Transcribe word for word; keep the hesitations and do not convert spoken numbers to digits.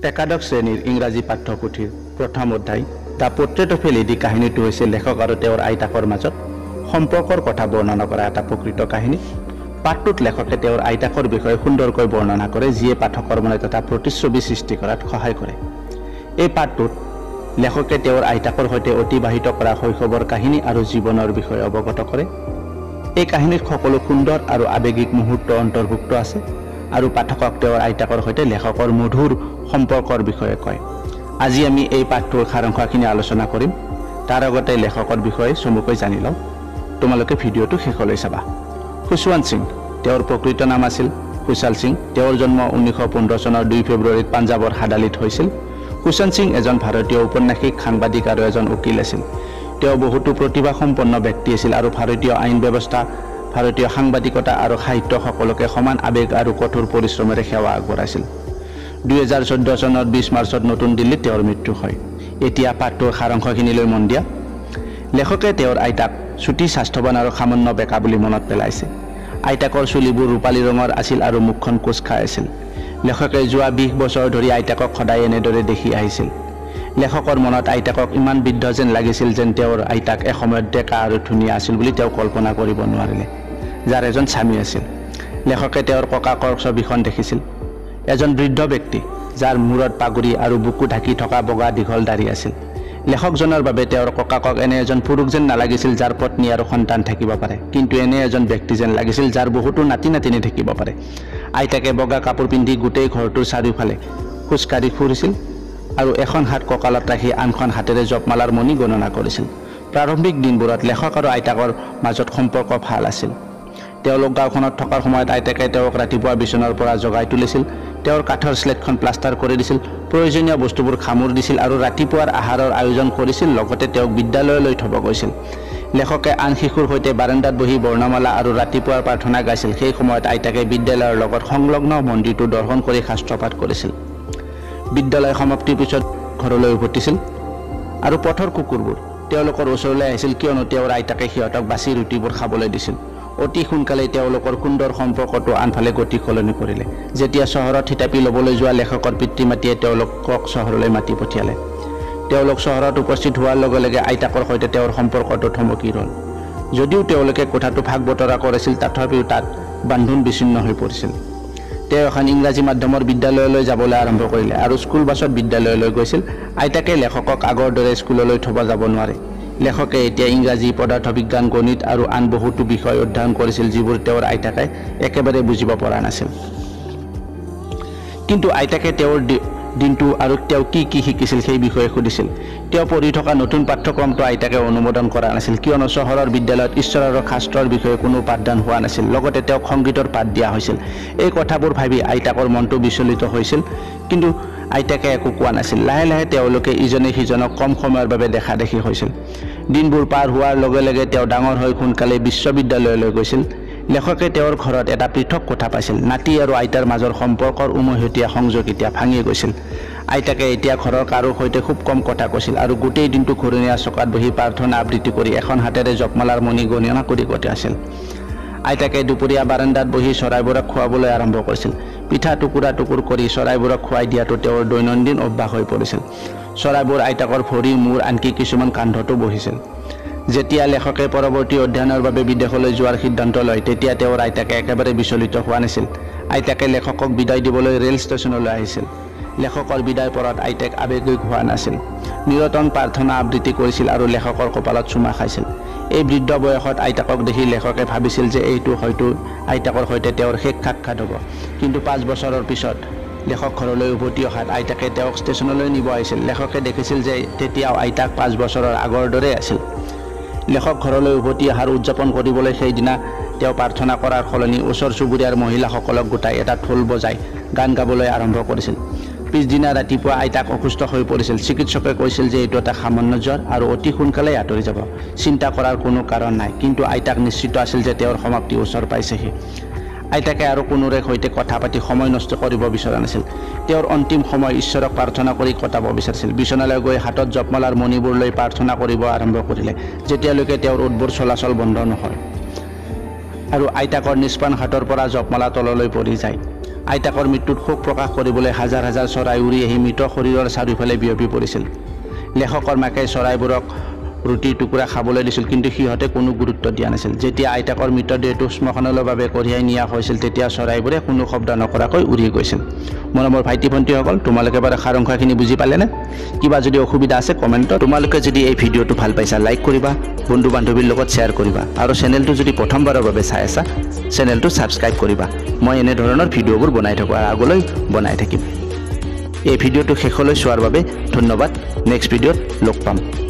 একাদশ শ্ৰেণীৰ ইংৰাজী পাঠ্যপুথিৰ প্ৰথম অধ্যায় the portrait of a lady কাহিনীটো হৈছে লেখক আৰু তেওঁৰ আইতাকৰ মাজত সম্পৰ্কৰ কথা বৰ্ণনা কৰা এটা প্ৰকৃত কাহিনী। পাঠটোত লেখকে তেওঁৰ আইতাকৰ বিষয়ে সুন্দৰকৈ বৰ্ণনা কৰে, যিয়ে পাঠকৰ মনত এটা প্ৰতিচ্ছবি সৃষ্টি কৰাত সহায় কৰে। এই পাঠটোত লেখকে তেওঁৰ আইতাকৰ সৈতে অতিবাহিত কৰা শৈশৱৰ কাহিনী আৰু জীৱনৰ বিষয়ে অৱগত কৰে। এই কাহিনীত সকলো সুন্দৰ আৰু আৱেগিক মুহূৰ্ত অন্তৰ্ভুক্ত আছে আৰু পাঠকক তেওঁৰ আইতাকৰ সৈতে লেখকৰ মধুৰ সম্পৰ্কৰ বিষয়ে কয়। আজি আমি এই পাঠটোৰ সাৰাংশখিনি আলোচনা কৰিম। তাৰ আগতে লেখকৰ বিষয়ে চমুকৈ জানি লওঁ। তোমালোকে ভিডিঅ'টো শেষলৈ চাবা। খুশৱন্ত সিং, তেওঁৰ প্ৰকৃত নাম আছিল খুশাল সিং। তেওঁৰ জন্ম ঊনৈছশ পোন্ধৰ চনৰ দুই ফেব্ৰুৱাৰীত পাঞ্জাৱৰ হাদালিত হৈছিল। খুশৱন্ত সিং এজন ভাৰতীয় ঔপন্যাসিক, সাংবাদিক আৰু এজন উকিল আছিল। তেওঁ বহুতো প্ৰতিভাসম্পন্ন ব্যক্তি আছিল আৰু ভাৰতীয় আইন ব্যৱস্থা, ভাৰতীয় সাংবাদিকতা আৰু সাহিত্য সকলোকে সমান আৱেগ আৰু কঠোৰ পৰিশ্ৰমেৰে সেৱা আগবঢ়াইছিল। দুই হাজাৰ চৈধ্য চনৰ বিছ মাৰ্চত নতুন দিল্লীত তেওঁৰ মৃত্যু হয়। এতিয়া পাঠটোৰ সাৰাংশখিনিলৈ মন দিয়া। লেখকে তেওঁৰ আইতাক চুটি, স্বাস্থ্যৱান আৰু সামান্য বেকা বুলি মনত পেলাইছে। আইতাকৰ চুলিবোৰ ৰূপালী ৰঙৰ আছিল আৰু মুখখন কোচ খাই আছিল। লেখকে যোৱা বিশ বছৰ ধৰি আইতাকক সদায় এনেদৰে দেখি আহিছিল। লেখকৰ মনত আইতাকক ইমান বৃদ্ধ যেন লাগিছিল, যেন তেওঁৰ আইতাক এসময়ত ডেকা আৰু ধুনীয়া আছিল বুলি তেওঁ কল্পনা কৰিব নোৱাৰিলে, যাৰ এজন স্বামী আছিল। লেখকে তেওঁৰ ককাকৰ ছবিখন দেখিছিল, এজন বৃদ্ধ ব্যক্তি যাৰ মূৰত পাগুৰি আৰু বুকু ঢাকি থকা বগা দীঘল দাঢ়ি আছিল। লেখকজনৰ বাবে তেওঁৰ ককাকক এনে এজন পুৰুষ যেন নালাগিছিল যাৰ পত্নী আৰু সন্তান থাকিব পাৰে, কিন্তু এনে এজন ব্যক্তি যেন লাগিছিল যাৰ বহুতো নাতি নাতিনী থাকিব পাৰে। আইতাকে বগা কাপোৰ পিন্ধি গোটেই ঘৰটোৰ চাৰিওফালে খোজকাঢ়ি ফুৰিছিল আৰু এখন হাত কঁকালত ৰাখি আনখন হাতেৰে জপমালাৰ মণি গণনা কৰিছিল। প্ৰাৰম্ভিক দিনবোৰত লেখক আৰু আইতাকৰ মাজত সম্পৰ্ক ভাল আছিল। তেওঁলোক গাঁওখনত থকাৰ সময়ত আইতাকে তেওঁক ৰাতিপুৱা বিচনাৰ পৰা জগাই তুলিছিল, তেওঁৰ কাঠৰ স্লেটখন প্লাষ্টাৰ কৰি দিছিল, প্ৰয়োজনীয় বস্তুবোৰ খামুৰ দিছিল আৰু ৰাতিপুৱাৰ আহাৰৰ আয়োজন কৰিছিল, লগতে তেওঁক বিদ্যালয়লৈ থ'ব গৈছিল। লেখকে আন শিশুৰ সৈতে বাৰাণ্ডাত বহি বৰ্ণমালা আৰু ৰাতিপুৱাৰ প্ৰাৰ্থনা গাইছিল। সেই সময়ত আইতাকে বিদ্যালয়ৰ লগত সংলগ্ন মন্দিৰটো দৰ্শন কৰি শাস্ত্ৰপাঠ কৰিছিল। বিদ্যালয় সমাপ্তিৰ পিছত ঘৰলৈ উভতিছিল আৰু পথৰ কুকুৰবোৰ তেওঁলোকৰ ওচৰলৈ আহিছিল, কিয়নো তেওঁৰ আইতাকে সিহঁতক বাছি ৰুটিবোৰ খাবলৈ দিছিল। অতি সোনকালেই তেওঁলোকৰ সুন্দৰ সম্পৰ্কটো আনফালে গতি সলনি কৰিলে, যেতিয়া চহৰত থিতাপি ল'বলৈ যোৱা লেখকৰ পিতৃ মাতৃয়ে তেওঁলোকক চহৰলৈ মাতি পঠিয়ালে। তেওঁলোক চহৰত উপস্থিত হোৱাৰ লগে লগে আইতাকৰ সৈতে তেওঁৰ সম্পৰ্কটো থমকি ৰ'ল। যদিও তেওঁলোকে কোঠাটো ভাগ বতৰা কৰিছিল, তথাপিও তাত বান্ধোন বিচ্ছিন্ন হৈ পৰিছিল। তেওঁ এখন ইংৰাজী মাধ্যমৰ বিদ্যালয়লৈ যাবলৈ আৰম্ভ কৰিলে আৰু স্কুল বাছত বিদ্যালয়লৈ গৈছিল। আইতাকে লেখকক আগৰ দৰে স্কুললৈ থ'ব যাব নোৱাৰে। লেখকে এতিয়া ইংৰাজী, পদাৰ্থ বিজ্ঞান, গণিত আৰু আন বহুতো বিষয় অধ্যয়ন কৰিছিল, যিবোৰ তেওঁৰ আইতাকে একেবাৰে বুজিব পৰা নাছিল। কিন্তু আইতাকে তেওঁৰ দিনটো আৰু তেওঁ কি কি শিকিছিল সেই বিষয়ে সুধিছিল। তেওঁ পঢ়ি থকা নতুন পাঠ্যক্ৰমটো আইতাকে অনুমোদন কৰা নাছিল, কিয়নো চহৰৰ বিদ্যালয়ত ঈশ্বৰ আৰু শাস্ত্ৰৰ বিষয়ে কোনো পাঠদান হোৱা নাছিল। লগতে তেওঁক সংগীতৰ পাঠ দিয়া হৈছিল। এই কথাবোৰ ভাবি আইতাকৰ মনটো বিচলিত হৈছিল, কিন্তু আইতাকে একো কোৱা নাছিল। লাহে লাহে তেওঁলোকে ইজনে সিজনক কম সময়ৰ বাবে দেখা দেখি হৈছিল। দিনবোৰ পাৰ হোৱাৰ লগে লগে তেওঁ ডাঙৰ হৈ সোনকালে বিশ্ববিদ্যালয়লৈ গৈছিল। লেখকে তেওঁৰ ঘৰত এটা পৃথক কোঠা পাইছিল। নাতি আৰু আইতাৰ মাজৰ সম্পৰ্কৰ উমৈহতীয়া সংযোগ এতিয়া ভাঙি গৈছিল। আইতাকে এতিয়া ঘৰৰ কাৰো সৈতে খুব কম কথা কৈছিল আৰু গোটেই দিনটো ঘূৰণীয়া চকাত বহি প্ৰাৰ্থনা আবৃত্তি কৰি এখন হাতেৰে জপমালাৰ মণি গণনা কৰি কটাইছিল। আইতাকে দুপৰীয়া বাৰাণ্ডাত বহি চৰাইবোৰক খুৱাবলৈ আৰম্ভ কৰিছিল। পিঠা টুকুৰা টুকুৰ কৰি চৰাইবোৰক খুৱাই দিয়াটো তেওঁৰ দৈনন্দিন অভ্যাস হৈ পৰিছিল। চৰাইবোৰ আইতাকৰ ভৰি, মূৰ, আনকি কিছুমান কান্ধতো বহিছিল। যেতিয়া লেখকে পৰৱৰ্তী অধ্যয়নৰ বাবে বিদেশলৈ যোৱাৰ সিদ্ধান্ত লয়, তেতিয়া তেওঁৰ আইতাকে একেবাৰে বিচলিত হোৱা নাছিল। আইতাকে লেখকক বিদায় দিবলৈ ৰেল ষ্টেচনলৈ আহিছিল। লেখকৰ বিদায় পৰত আইতাক আৱেগিক হোৱা নাছিল। নিৰন্তন প্ৰাৰ্থনা আবৃত্তি কৰিছিল আৰু লেখকৰ কপালত চুমা খাইছিল। এই বৃদ্ধ বয়সত আইতাকক দেখি লেখকে ভাবিছিল যে এইটো হয়তো আইতাকৰ সৈতে তেওঁৰ শেষ সাক্ষাৎ হ'ব। কিন্তু পাঁচ বছৰৰ পিছত লেখক ঘৰলৈ উভতি অহাত আইতাকে তেওঁক ষ্টেচনলৈ নিব আহিছিল। লেখকে দেখিছিল যে তেতিয়াও আইতাক পাঁচ বছৰৰ আগৰ দৰে আছিল। লেখক ঘৰলৈ উভতি অহাৰ উদযাপন কৰিবলৈ সেইদিনা তেওঁ প্ৰাৰ্থনা কৰাৰ সলনি ওচৰ চুবুৰীয়াৰ মহিলাসকলক গোটাই এটা ঢোল বজাই গান গাবলৈ আৰম্ভ কৰিছিল। পিছদিনা ৰাতিপুৱা আইতাক অসুস্থ হৈ পৰিছিল। চিকিৎসকে কৈছিল যে এইটো এটা সামান্য জ্বৰ আৰু অতি সোনকালেই আঁতৰি যাব, চিন্তা কৰাৰ কোনো কাৰণ নাই। কিন্তু আইতাক নিশ্চিত আছিল যে তেওঁৰ সমাপ্তি ওচৰ পাইছেহি। আইতাকে আৰু কোনোৰে সৈতে কথা পাতি সময় নষ্ট কৰিব বিচৰা নাছিল। তেওঁৰ অন্তিম সময় ঈশ্বৰক প্ৰাৰ্থনা কৰি কটাব বিচাৰিছিল। বিচনালৈ গৈ হাতত জপমালাৰ মণিবোৰ লৈ প্ৰাৰ্থনা কৰিব আৰম্ভ কৰিলে, যেতিয়ালৈকে তেওঁৰ উৎবোৰ চলাচল বন্ধ নহয় আৰু আইতাকৰ নিষ্পাণ হাতৰ পৰা জপমালা তললৈ পৰি যায়। আইতাকৰ মৃত্যুত শোক প্ৰকাশ কৰিবলৈ হাজাৰ হাজাৰ চৰাই উৰি আহি মৃত শৰীৰৰ চাৰিওফালে বিয়পি পৰিছিল। লেখকৰ মাকে চৰাইবোৰক ৰুটিৰ টুকুৰা খাবলৈ দিছিল, কিন্তু সিহঁতে কোনো গুৰুত্ব দিয়া নাছিল। যেতিয়া আইতাকৰ মৃতদেহটো শ্মশানলৈ বাবে কঢ়িয়াই নিয়া হৈছিল, তেতিয়া চৰাইবোৰে কোনো শব্দ নকৰাকৈ উৰি গৈছিল। মৰমৰ ভাইটি ভণ্টিসকল, তোমালোকে বাৰু সাৰাংশখিনি বুজি পালেনে? কিবা যদি অসুবিধা আছে কমেণ্টত। তোমালোকে যদি এই ভিডিঅ'টো ভাল পাইছা লাইক কৰিবা, বন্ধু বান্ধৱীৰ লগত শ্বেয়াৰ কৰিবা, আৰু চেনেলটো যদি প্ৰথমবাৰৰ বাবে চাই আছা চেনেলটো ছাবস্ক্ৰাইব কৰিবা। মই এনেধৰণৰ ভিডিঅ'বোৰ বনাই থাকোঁ আৰু আগলৈ বনাই থাকিম। এই ভিডিঅ'টো শেষলৈ চোৱাৰ বাবে ধন্যবাদ। নেক্সট ভিডিঅ'ত লগ পাম।